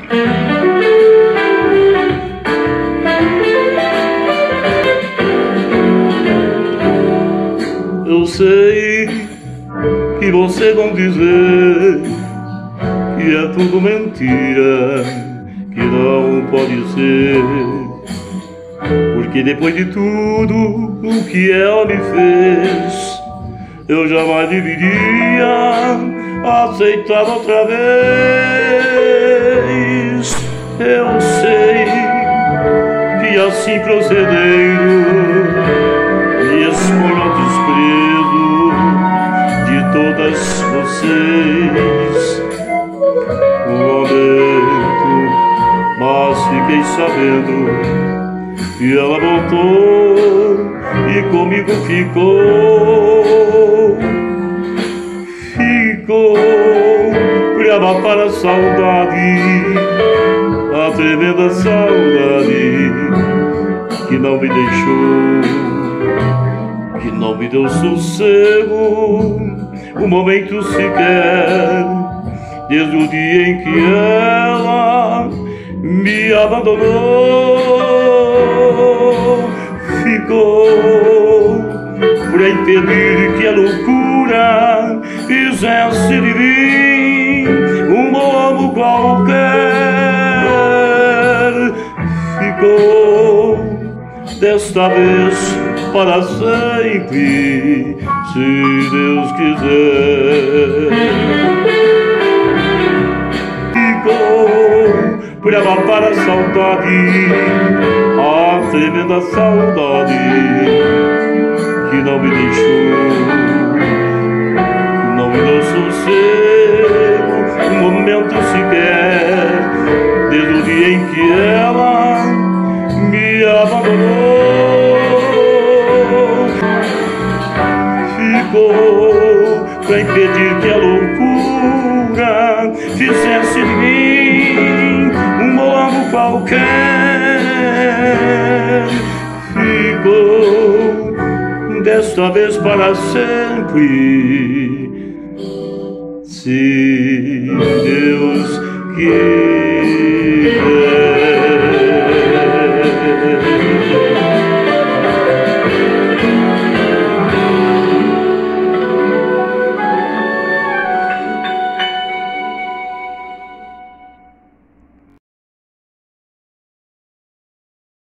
Eu sei que vocês vão dizer que é tudo mentira, que não pode ser, porque depois de tudo o que ela me fez, eu jamais deveria aceitar outra vez. Eu sei que assim procedendo me expor ao desprezo de todas vocês um momento, mas fiquei sabendo que ela voltou e comigo ficou pra matar a saudade, a tremenda saudade que não me deixou, que não me deu sossego um momento sequer, desde o dia em que ela me abandonou. Ficou pra impedir que a loucura fizesse de mim um bobo qualquer. Ficou desta vez para sempre, se Deus quiser. Ficou pra matar a saudade, a tremenda saudade que não me deixou, que não me deu sossego um momento sequer, desde o dia em que ela me abandonou. Ficou pra impedir que a loucura fizesse de mim um moabo qualquer. Ficou desta vez para sempre, se Deus quiser.